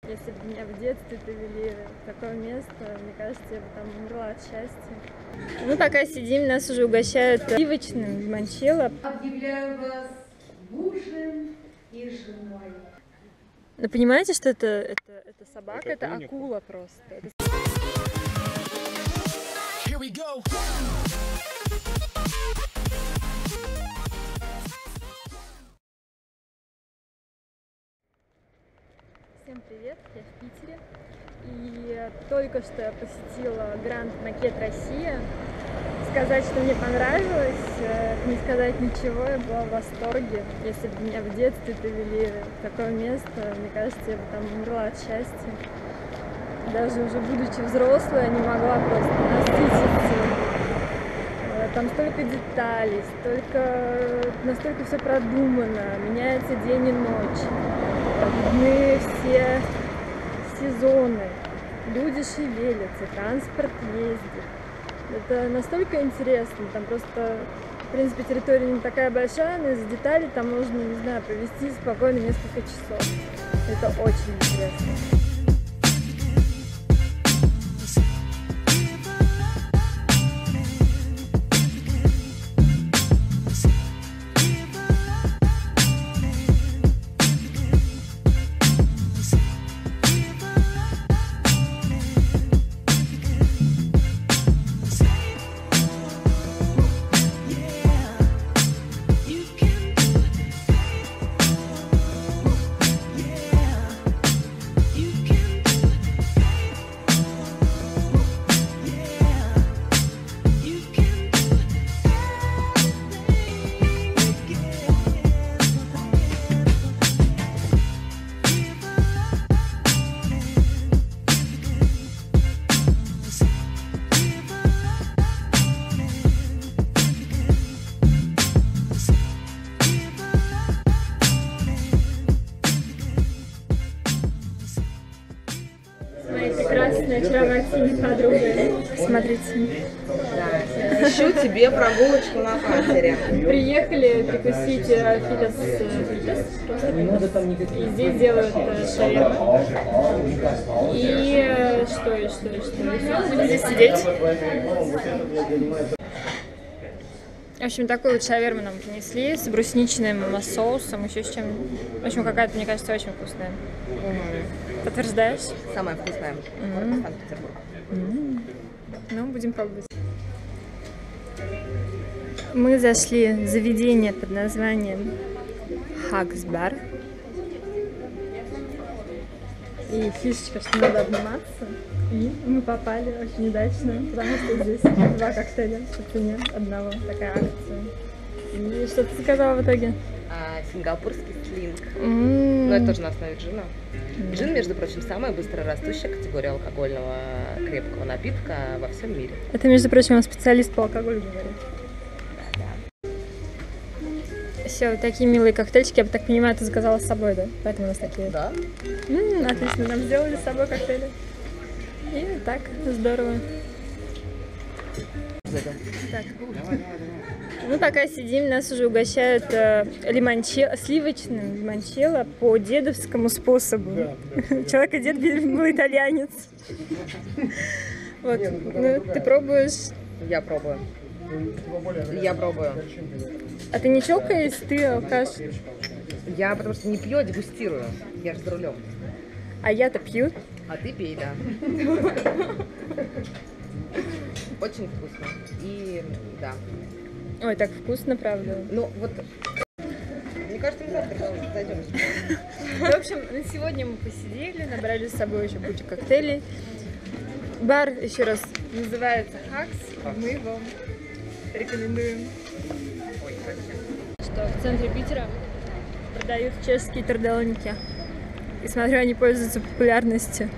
Если бы меня в детстве привели в такое место, мне кажется, я бы там умерла от счастья. Мы пока сидим, нас уже угощают сливочным лимончелло. Объявляю вас мужем и женой. Но понимаете, что это собака, это акула просто. Here we go. Всем привет, я в Питере. И только что я посетила Гранд Макет Россия. Сказать, что мне понравилось, не сказать ничего, я была в восторге. Если бы меня в детстве привели в такое место, мне кажется, я бы там умерла от счастья. Даже уже будучи взрослой, я не могла просто насытиться. Там столько деталей, настолько все продумано, меняется день и ночь, видны все сезоны, люди шевелятся, транспорт ездит. Это настолько интересно, там просто, в принципе, территория не такая большая, но из-за деталей там можно, не знаю, провести спокойно несколько часов. Это очень интересно. Прекрасная, очаровательная подруга. Смотрите. Да. Ищу тебе прогулочку на катере. Приехали перекусить фитос. И здесь делают шаверму. И что? Будем здесь сидеть. В общем, такую вот шаверму нам принесли с брусничным соусом, еще с чем. В общем, какая-то, мне кажется, очень вкусная. Подтверждаешь? Самая вкусная. Санкт-Петербург. Ну, будем пробовать. Мы зашли в заведение под названием Хакс-бар. И фишечка, что надо обниматься. И мы попали очень удачно, потому что здесь 2 коктейля по цене одного. Такая акция. И что ты заказала в итоге? Сингапурский слинг. Но это тоже на основе джина. Джин, между прочим, самая быстрорастущая категория алкогольного крепкого напитка во всем мире. Это, между прочим, специалист по алкоголю говорит. Да. Все, вот такие милые коктейльчики. Я так понимаю, ты заказала с собой, да? Поэтому у нас такие. Да. Отлично, нам сделали с собой коктейли. И так, здорово. Так. Мы пока сидим, нас уже угощают сливочным лимончелло по дедовскому способу. Человек и дед был итальянец. Вот, ну, ты пробуешь? Я пробую. А ты не чокаешь, ты алкаш? Я потому что не пью, а дегустирую. Я же за рулем. А я-то пью. А ты пей, да. Очень вкусно. И да. Ой, так вкусно, правда. Ну вот, мне кажется, мы завтра зайдем. В общем, сегодня мы посидели, набрали с собой еще кучу коктейлей. Бар, еще раз, называется Хакс. Мы вам рекомендуем. Что в центре Питера продают чешские тарделники. И смотрю, они пользуются популярностью.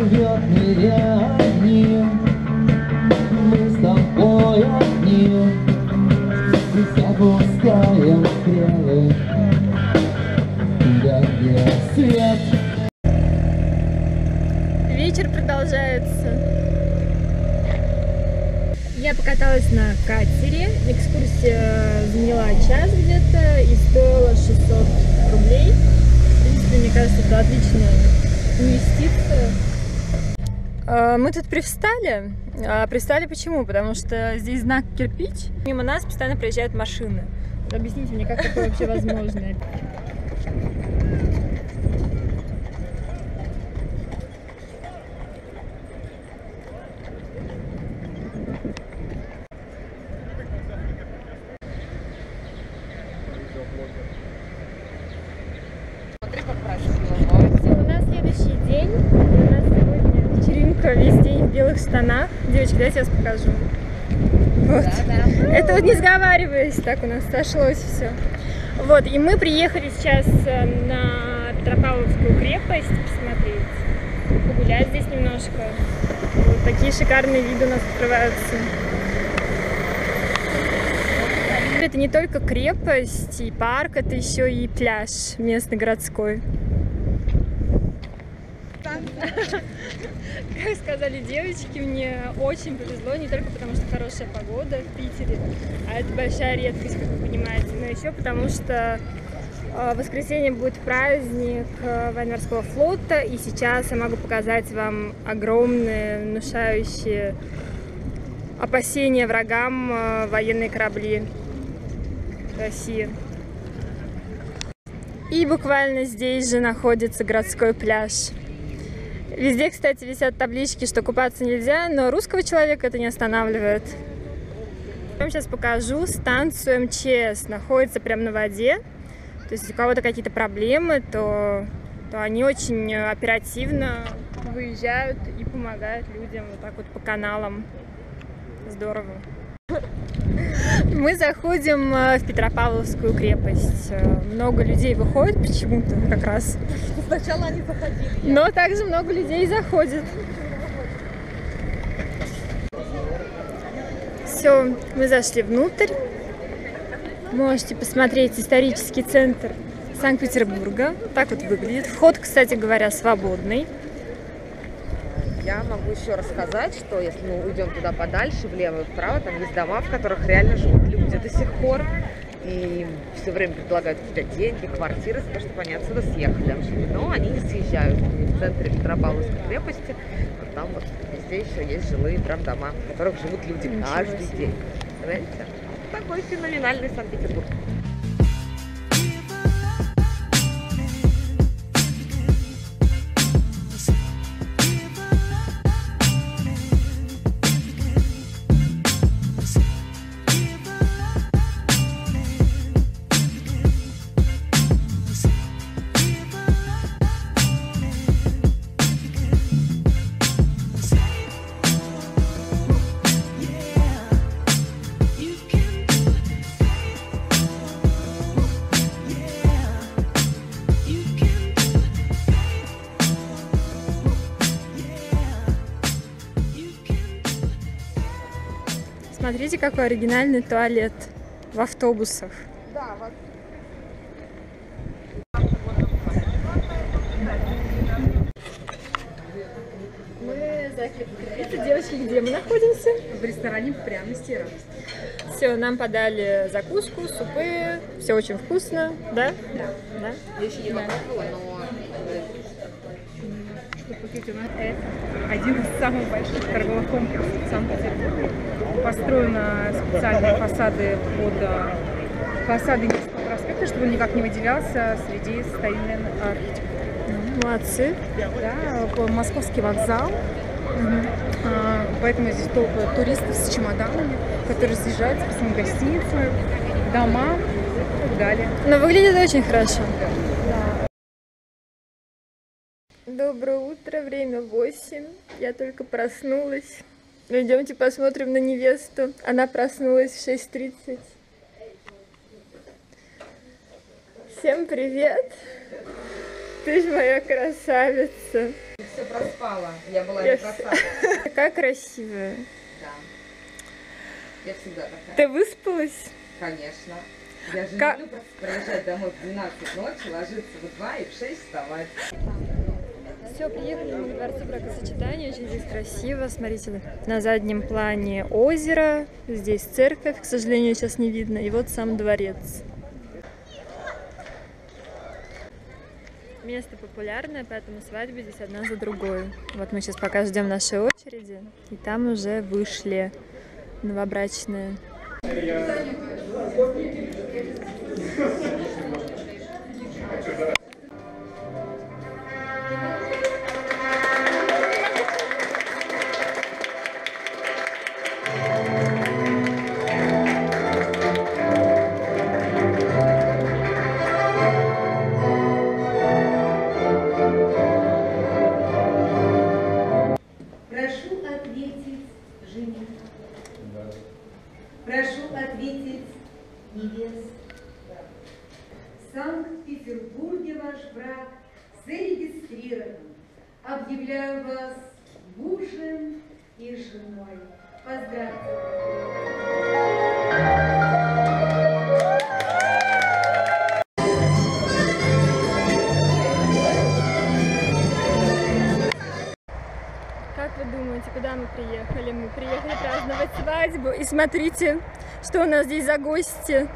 живет в мире одним. Мы с тобой одни, и запускаем стрелы туда, где свет. Вечер продолжается. Я покаталась на катере. Экскурсия заняла час где-то и стоила 600 рублей. В принципе, мне кажется, это отличная инвестиция. Мы тут привстали. Привстали почему? Потому что здесь знак кирпич. Мимо нас постоянно проезжают машины. Объясните мне, как такое вообще возможно? Смотри, как красиво. Все, у нас следующий день. У нас сегодня вечеринка, весь день в белых штанах. Девочки, давайте я вас покажу. Вот. Да. Это вот не сговариваясь, так у нас сошлось все. Вот, и мы приехали сейчас на Петропавловскую крепость посмотреть, погулять здесь немножко. Вот такие шикарные виды у нас открываются. Это не только крепость и парк, это еще и пляж местный городской. Как сказали девочки, мне очень повезло, не только потому, что хорошая погода в Питере, а это большая редкость, как вы понимаете, но еще потому, что в воскресенье будет праздник военно-морского флота, и сейчас я могу показать вам огромные, внушающие опасения врагам военные корабли России. И буквально здесь же находится городской пляж. Везде, кстати, висят таблички, что купаться нельзя, но русского человека это не останавливает. Я вам сейчас покажу станцию МЧС. Находится прямо на воде. То есть, если у кого-то какие-то проблемы, то они очень оперативно выезжают и помогают людям вот так вот по каналам. Здорово. Мы заходим в Петропавловскую крепость. Много людей выходит почему-то как раз. Сначала они заходили. Но также много людей заходит. Все, мы зашли внутрь. Можете посмотреть исторический центр Санкт-Петербурга. Так вот выглядит. Вход, кстати говоря, свободный. Я могу еще рассказать, что если мы уйдем туда подальше, влево и вправо, там есть дома, в которых реально живут люди до сих пор. И им все время предлагают какие-то деньги, квартиры, за то, чтобы они отсюда съехали. Но они не съезжают. Они в центре Петропавловской крепости. Вот там вот везде еще есть жилые прям дома, в которых живут люди каждый день. Понимаете? Такой феноменальный Санкт-Петербург. Смотрите, какой оригинальный туалет в автобусах. Да, вот. Мы закрепили. Девочки, где мы находимся? В ресторане «Пряности и радость». Все, нам подали закуску, супы, все очень вкусно, да? Да. Я еще не попробовала, но... Это один из самых больших торговых комплексов Санкт-Петербурга. Построены специальные фасады под фасады Невского проспекта, чтобы он никак не выделялся среди старинной архитектуры. Молодцы. Да, Московский вокзал. Поэтому здесь толпы туристов с чемоданами, которые съезжаются по своим гостиницам, домам и так далее. Но выглядит очень хорошо. Доброе утро, время 8. Я только проснулась. Идемте посмотрим на невесту. Она проснулась в 6:30. Всем привет! Ты ж моя красавица. все проспала. Я была не красавица. Такая красивая. Да. Я всегда такая. Ты выспалась? Конечно. Я же не люблю просто приезжать домой в 12 ночи, ложиться в 2 и в 6 вставать. Все, приехали мы к дворцу бракосочетания, очень здесь красиво. Смотрите, на заднем плане озеро, здесь церковь, к сожалению, сейчас не видно, и вот сам дворец. Место популярное, поэтому свадьбы здесь одна за другой. Вот мы сейчас пока ждем нашей очереди, и там уже вышли новобрачные. Прошу ответить жених. Прошу ответить невеста. В Санкт-Петербурге ваш брак зарегистрирован. Объявляю вас мужем и женой. Поздравьте. Как вы думаете, куда мы приехали? Мы приехали праздновать свадьбу. И смотрите, что у нас здесь за гости.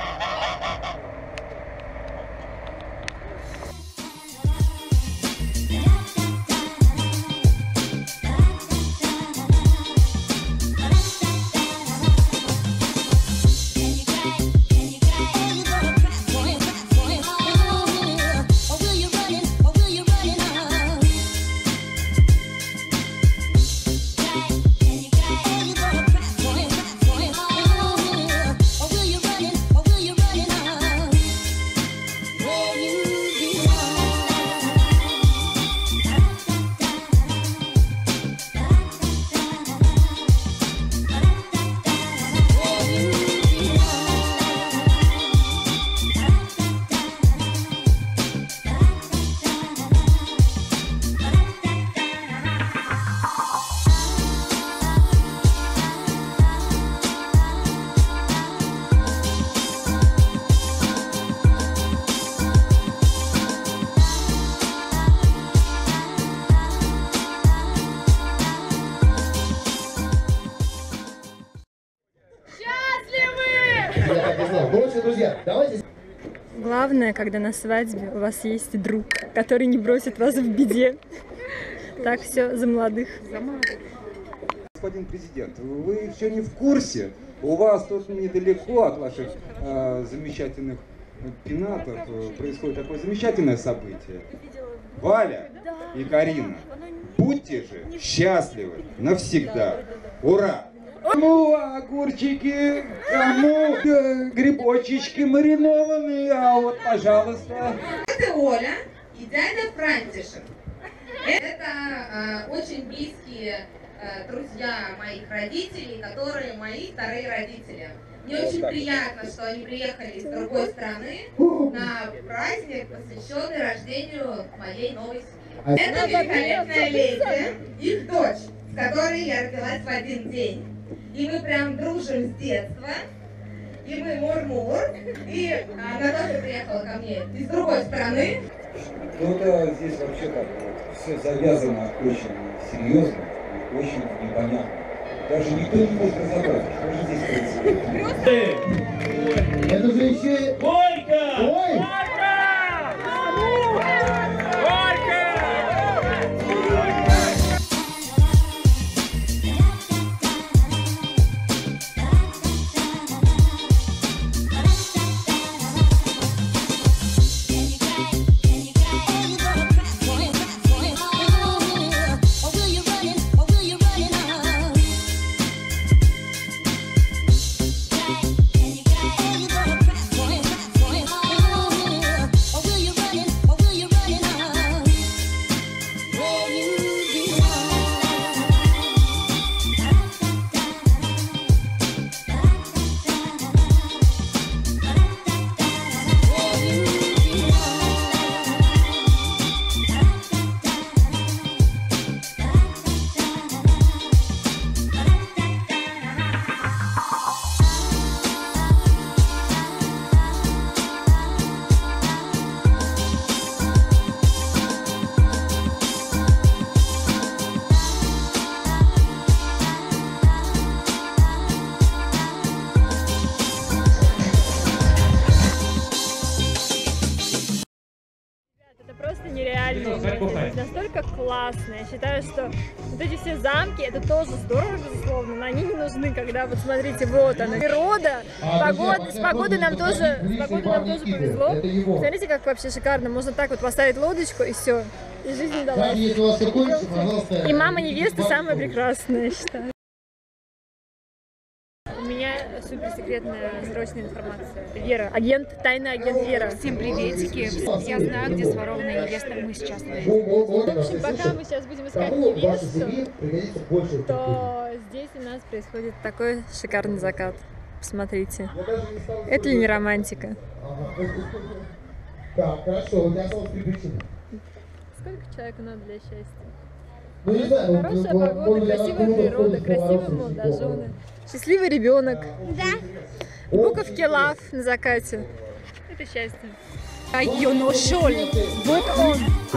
Я так и знал. Ну, друзья, давайте... Главное, когда на свадьбе у вас есть друг, который не бросит вас в беде. Так все за молодых. Господин президент, вы еще не в курсе? У вас тут недалеко от ваших замечательных пенатов происходит такое замечательное событие. Валя и Карина, будьте же счастливы навсегда. Ура! Кому огурчики, кому грибочечки маринованные, а вот, пожалуйста. Это Оля и дядя Франтишек. Это очень близкие друзья моих родителей, которые мои вторые родители. Мне очень приятно, что они приехали из другой страны на праздник, посвященный рождению моей новой семьи. Это великолепная леди, их дочь, с которой я родилась в один день. И мы прям дружим с детства. И мы мур-мур. И она тоже приехала ко мне из другой страны. Ну-то здесь вообще так все завязано очень серьезно и очень непонятно. Даже никто не может разобраться, что же здесь происходит. Это же еще... Горько! Ой! идеальное место, настолько классное. Я считаю, что вот эти все замки, это тоже здорово, безусловно, но они не нужны, когда, вот смотрите, вот она, природа, с погодой нам тоже повезло. Смотрите, как вообще шикарно, можно так вот поставить лодочку и все, и жизнь удалась. И мама невесты самая прекрасная, я считаю. У меня суперсекретная срочная информация. Вера, тайный агент Вера. Всем приветики. Я знаю, где сворованная невеста. Мы сейчас найдем. В общем, пока мы сейчас будем искать невесту, то здесь у нас происходит такой шикарный закат. Посмотрите. Это ли не романтика? Так, хорошо, у тебя осталось 3 причины. Сколько человеку надо для счастья? Ну, не знаю, Хорошая погода, красивая природа, красивые молодожены. Счастливый ребенок. Да. Буковки лав на закате. Это счастье. Вот он.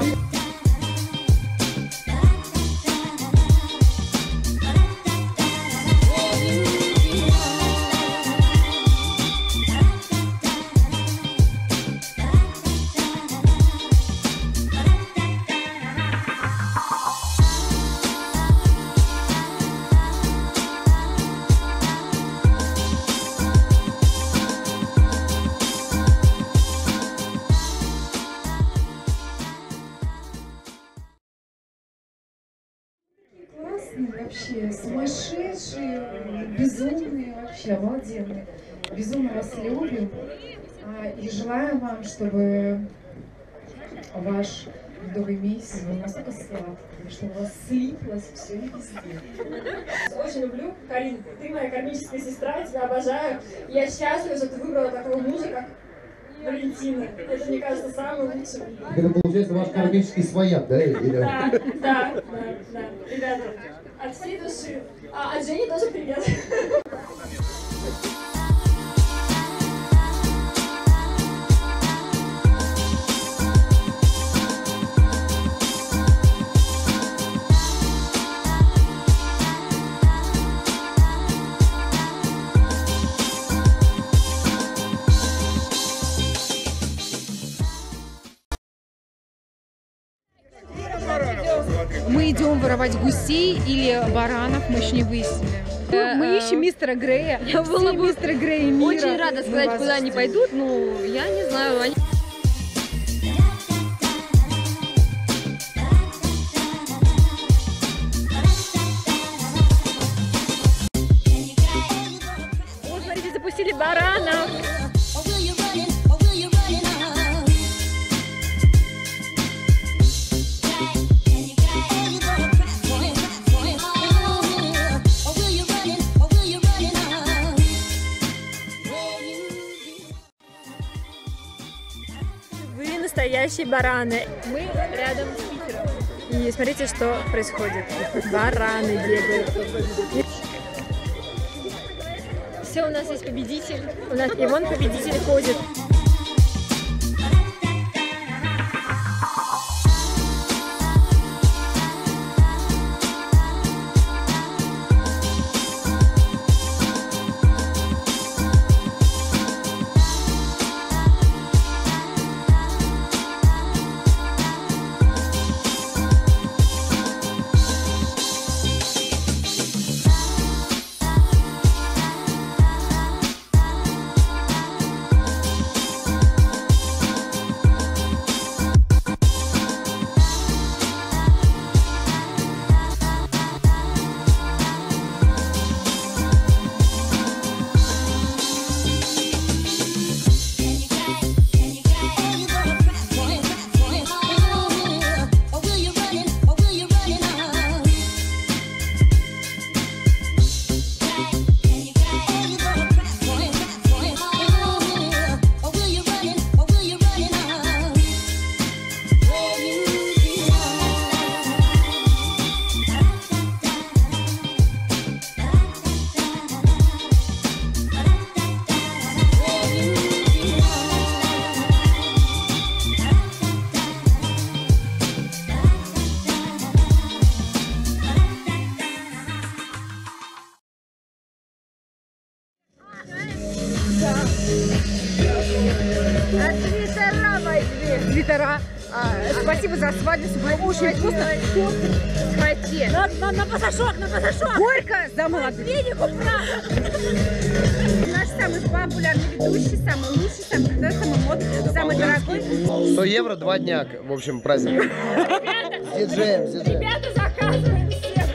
Классные вообще, сумасшедшие, безумные вообще, обалденные. Безумно вас любим и желаю вам, чтобы ваш медовый месяц был настолько сладкий, чтобы у вас слиплось все и везде. Очень люблю, Карин, ты моя кармическая сестра, я тебя обожаю. Я счастлива, что ты выбрала такого мужа, как Валентина. Это, мне кажется, самый лучший. Это получается ваш кармический свояк, да? Да. Ребята, от всей души. А от Жени тоже привет. Мы идем воровать гусей или баранов, мы еще не выяснили. Мы ищем мистера Грея. Я была бы мистера Грея мира. очень рада сказать, куда они пойдут, но я не знаю. Они... Вот, смотрите, запустили баранов. Вы настоящие бараны. Мы рядом с Питером. И смотрите, что происходит. Бараны бегают. Все, у нас есть победитель. И вон победитель ходит. Твиттера. Спасибо за свадьбу, было очень вкусно. Схвати. На пасашок, на пасашок! Горько за молодых. Наш самый популярный ведущий, самый лучший, самый крутой, самый модный, самый дорогой. 100 евро, 2 дня, в общем, праздник. С диджеем, с диджеем. Ребята, заказываем всех!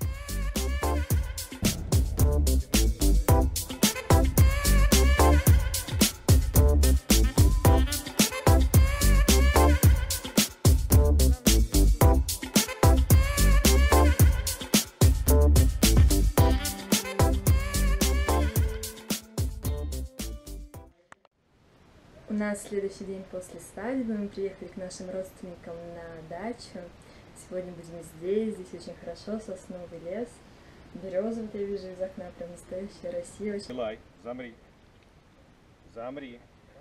У нас следующий день после свадьбы, мы приехали к нашим родственникам на дачу. Сегодня будем здесь очень хорошо, сосновый лес, березы, вот я вижу из окна, прям настоящая Россия. Очень... Лай, замри, замри.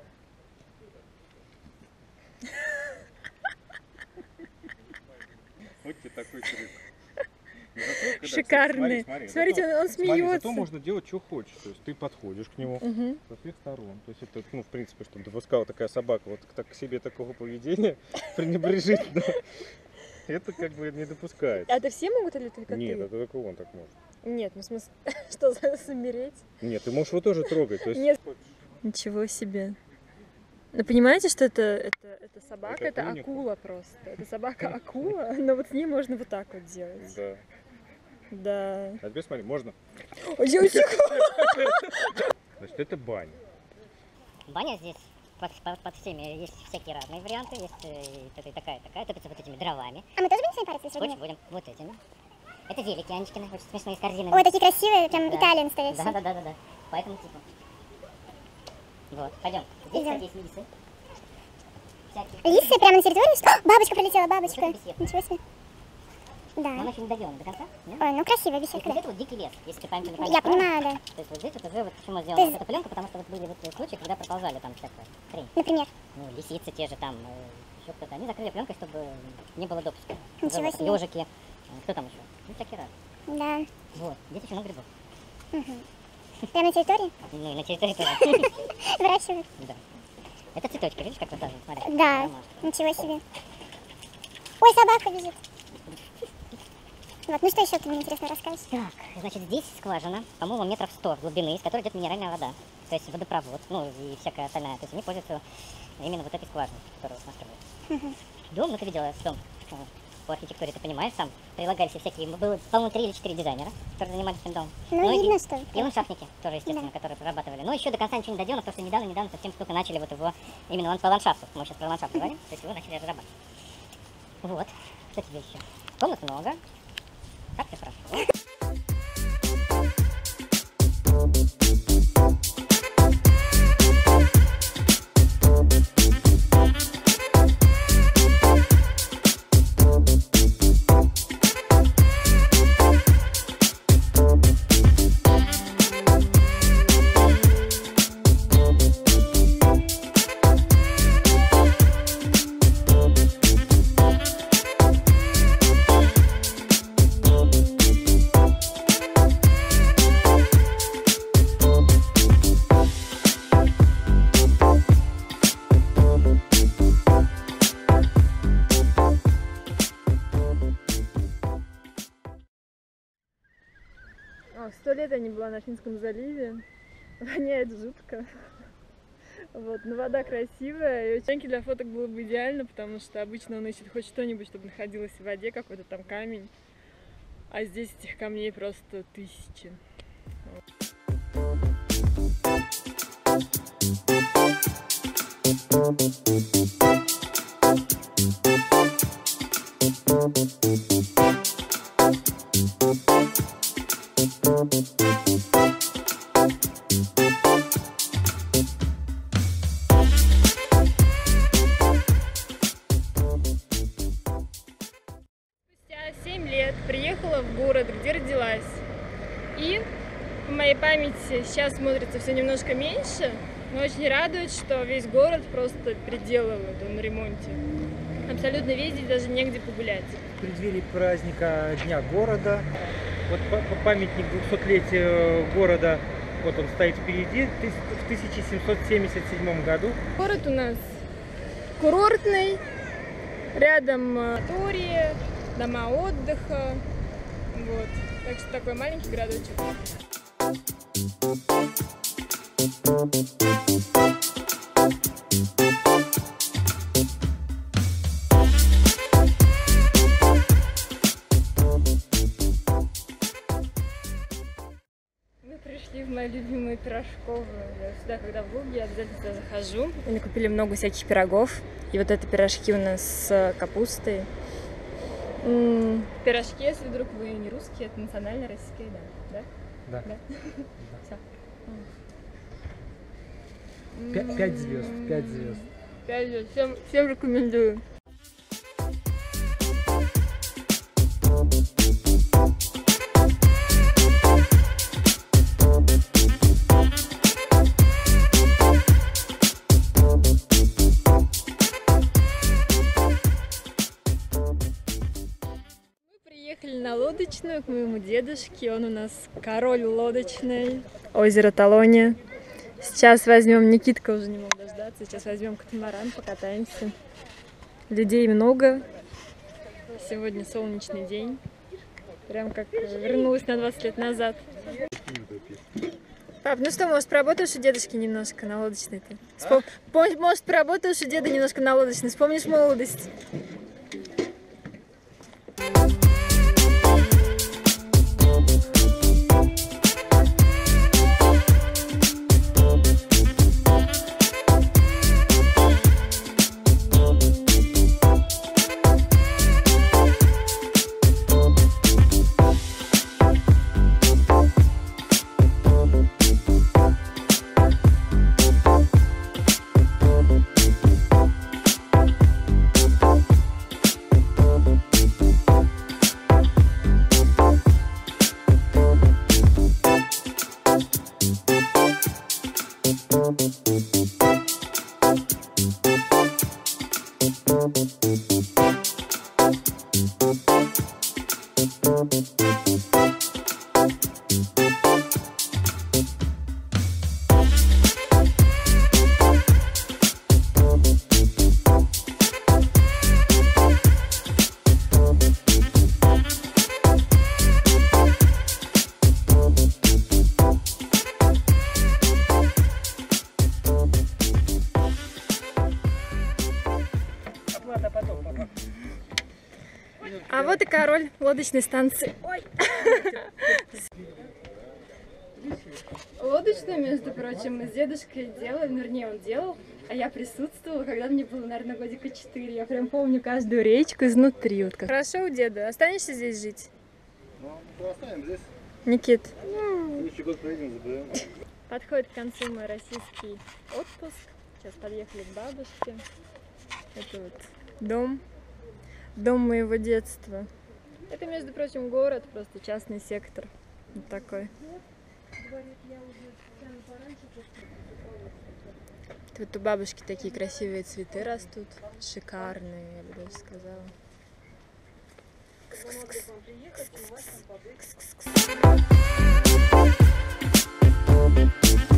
Вот тебе такой трюк. Шикарный. Смотрите, он смеется. Зато можно делать, что хочешь. То есть ты подходишь к нему со всех сторон. То есть это, ну, в принципе, чтобы допускала такая собака вот так к себе такого поведения пренебрежительно. Это как бы не допускается. А это все могут или только Нет, ты? это только он так может. Нет, ну в смысле, что замереть? Нет, ты можешь его тоже трогать. То есть... Нет. Ничего себе. Ну, понимаете, что это собака, это акула просто. Это собака-акула, но вот с ней можно вот так вот делать. Да. Да. А теперь смотри, можно? Ой, Значит, это баня. Баня здесь под всеми есть всякие разные варианты. Есть такая, топится вот этими дровами. А мы тоже будем с вами париться сегодня? Будем, вот этими. Это велики Анечкины, очень смешные, с корзинами. Ой, такие красивые, прям да. Италия настоящая. Да. Поэтому типа. Вот, пойдем. Здесь, кстати, есть лисы. Лисы прямо на территории? Что? Бабочка прилетела, бабочка. Ничего себе. Да. Но она еще не доделана до конца. Ой, ну красивая беседка. Вот это вот дикий лес, если ты поймешь. Я понимаю, да. То есть вот здесь вот уже вот почему сделана вот эта пленка, потому что вот были вот случаи, когда проползали там всякая хрень. Например? Ну, лисицы те же там, еще кто-то. Они закрыли пленкой, чтобы не было допуска. Ничего себе. Ежики, кто там еще? Ну, всякие разные. Да. Вот, здесь еще много грибов. Угу. Прямо на территории? Ну, и на территории тоже. Выращивают? Да. Это цветочки, видишь, как высаживают? Смотри. Да, ничего себе. Ой, собака бежит. Вот, ну что еще ты мне интересно расскажешь? Так, значит, здесь скважина, по-моему, метров 100 глубины, из которой идет минеральная вода. То есть водопровод, ну и всякая остальная. То есть они пользуются именно вот этой скважиной, которую настраивают. Дом, ну ты видела дом по архитектуре, ты понимаешь, там прилагались всякие, было, по-моему, 3 или 4 дизайнера, которые занимались этим домом. Ну, видно, что. И ландшафтники тоже, естественно, которые прорабатывали. Но еще до конца ничего не доделано, потому что недавно совсем только начали вот его, именно по ландшафту, мы сейчас про ландшафт говорим, то есть его начали разрабатывать. Вот, что тебе еще? Комнат много. Как ты хорошо. О, 100 лет я не была на Финском заливе. Воняет жутко. Вот, но вода красивая, и очень для фоток было бы идеально, потому что обычно он ищет хоть что-нибудь, чтобы находилось в воде, какой-то там камень. А здесь этих камней просто тысячи. Спустя 7 лет приехала в город, где родилась. И по моей памяти сейчас смотрится все немножко меньше, но очень радует, что весь город просто переделывают, он на ремонте. Абсолютно везде, даже негде погулять. В преддверии праздника Дня города, вот памятник 200-летию города, вот он стоит впереди, в 1777 году. Город у нас курортный, Рядом санатории, дома отдыха. Вот. Так что такой маленький городочек. Мы пришли в мою любимую пирожковую. Я сюда, когда в Луге, я обязательно сюда захожу. Мы накупили много всяких пирогов. И вот это пирожки у нас с капустой. Пирожки, если вдруг вы не русские, это национальная российская еда, да? Да. Да? Все. 5 звезд, 5 звезд. 5 звезд. Всем рекомендую. На лодочную к моему дедушке, он у нас король лодочный, озеро Талония. Сейчас возьмем, Никитка уже не мог дождаться, сейчас возьмем катамаран, покатаемся. Людей много, сегодня солнечный день, прям как вернулась на 20 лет назад. Пап, ну что, может, поработаешь у дедушки немножко на лодочной-то? Может, поработаешь у деда немножко на лодочной, вспомнишь молодость? А вот и король лодочной станции. Ой! Лодочную, между прочим, мы с дедушкой делаем, вернее, он делал, а я присутствовала, когда мне было, наверное, годика 4. Я прям помню каждую речку изнутри. Вот как. Хорошо у деда. Останешься здесь жить? Ну, оставим здесь. Никит. Следующий год проедем, заберем. Подходит к концу мой российский отпуск. Сейчас подъехали к бабушке. Это вот дом. Дом моего детства. Это, между прочим, город, просто частный сектор. Вот такой. Вот у бабушки такие красивые цветы растут. Шикарные, я бы даже сказала. Кс-кс-кс. Кс-кс-кс.